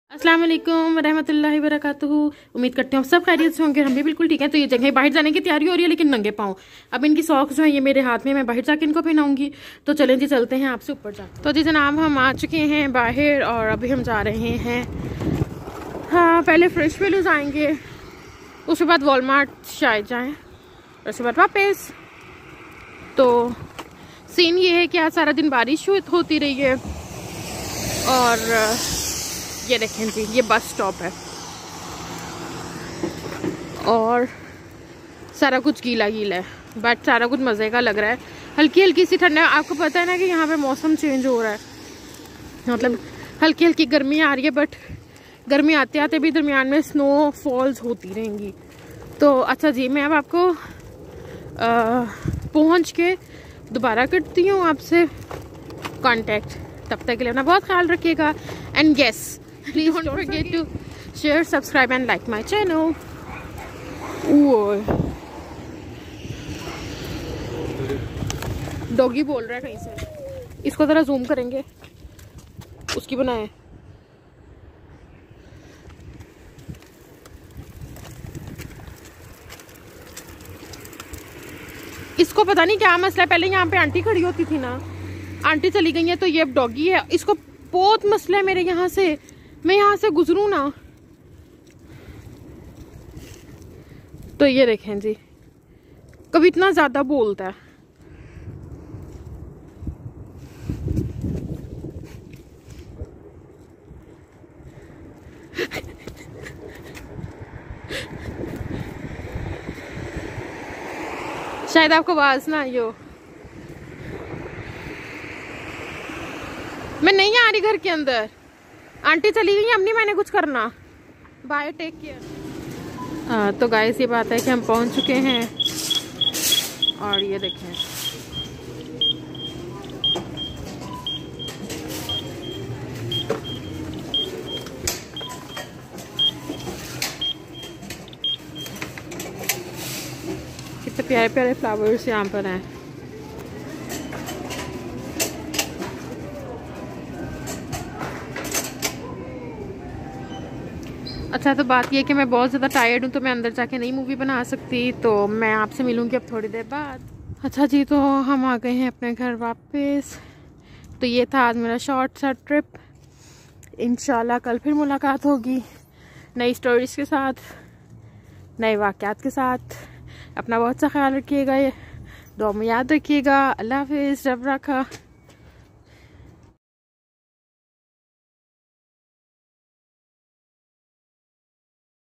अस्सलाम वालेकुम रहमतुल्लाहि व बरकातुहू। उम्मीद करते हैं सब खैरियत से होंगे, हम भी बिल्कुल ठीक है। तो ये जगह बाहर जाने की तैयारी हो रही है लेकिन नंगे पाँव। अब इनकी सॉक्स जो है ये मेरे हाथ में, मैं बाहर जाके इनको पहनाऊंगी। तो चलें जी, चलते हैं आपसे ऊपर जा। तो जी जनाब, हम आ चुके हैं बाहर और अभी हम जा रहे हैं, हाँ पहले फ्रेश वैल्यूज आएंगे, उसके बाद वॉलमार्ट शायद जाएँ, उसके बाद वापस। तो सीन ये है कि आज सारा दिन बारिश होती रही है और ये देखें जी, ये बस स्टॉप है और सारा कुछ गीला गीला है, बट सारा कुछ मज़े का लग रहा है। हल्की हल्की सी ठंड है। आपको पता है ना कि यहाँ पे मौसम चेंज हो रहा है, मतलब हल्की हल्की गर्मी आ रही है, बट गर्मी आते आते भी दरमियान में स्नो फॉल्स होती रहेंगी। तो अच्छा जी, मैं अब आपको पहुँच के दोबारा करती हूँ आपसे कांटेक्ट। तब तक के लिए अपना बहुत ख्याल रखिएगा and yes, please don't forget to share, subscribe and like my channel. Doggy बोल रहा है कहीं से, इसको जरा जूम करेंगे, उसकी बनाए। इसको पता नहीं क्या मसला है, पहले यहाँ पे आंटी खड़ी होती थी ना, आंटी चली गई है तो ये अब डॉगी है। इसको बहुत मसला है मेरे यहाँ से, मैं यहाँ से गुजरूँ ना तो ये देखें जी, कभी इतना ज्यादा बोलता है। शायद आपको आवाज ना आई हो, मैं नहीं आ रही घर के अंदर, आंटी चली गई, अब नहीं मैंने कुछ करना, बाय टेक केयर। तो गाइस ये बात है कि हम पहुंच चुके हैं और ये देखें कितने प्यारे प्यारे फ्लावर्स यहाँ पर हैं। अच्छा, तो बात ये कि मैं बहुत ज़्यादा टायर्ड हूँ तो मैं अंदर जाके नई मूवी बना सकती, तो मैं आपसे मिलूँगी अब थोड़ी देर बाद। अच्छा जी, तो हम आ गए हैं अपने घर वापस। तो ये था आज मेरा शॉर्ट सा ट्रिप। इंशाल्लाह कल फिर मुलाकात होगी नई स्टोरीज के साथ, नए वाक़यात के साथ। अपना बहुत सा ख्याल रखिएगा, दुआ में याद रखिएगा। अल्लाह हाफिज़, रब रखा।